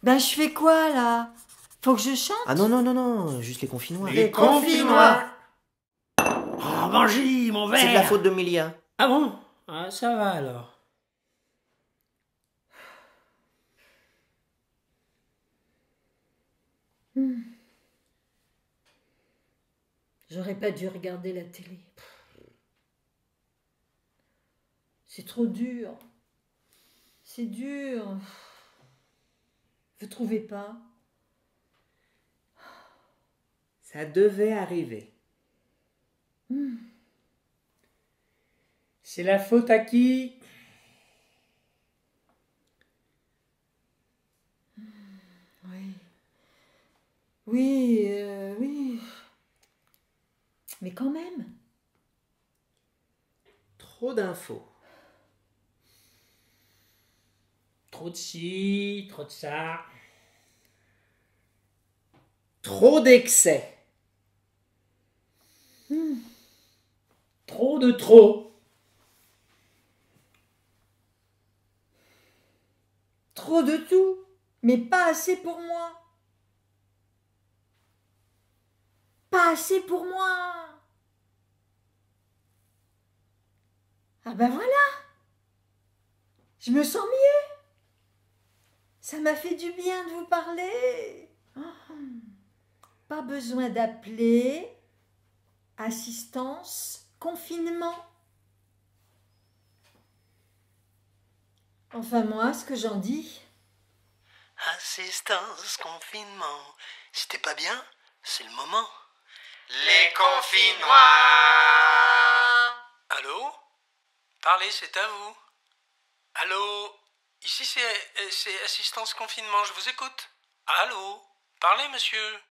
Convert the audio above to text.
Ben je fais quoi là? Faut que je chante? Ah non, non, non, non, juste les confinois. Les confinois. Oh, Benji, mon verre. C'est de la faute de Milia. Ah bon? Ah, ça va alors. J'aurais pas dû regarder la télé. C'est trop dur. C'est dur. Vous trouvez pas? Ça devait arriver. C'est la faute à qui? Oui. Oui, oui. Mais quand même. Trop d'infos. Trop de ci, trop de ça. Trop d'excès. Trop de trop. Trop de tout, mais pas assez pour moi. Pas assez pour moi. Ah ben voilà. Je me sens mieux. Ça m'a fait du bien de vous parler. Oh, pas besoin d'appeler. Assistance, confinement. Enfin moi, ce que j'en dis. Assistance, confinement. Si t'es pas bien, c'est le moment. Les confinois. Allô? Parlez, c'est à vous. Allô? Ici c'est assistance confinement, je vous écoute. Allô? Parlez, monsieur.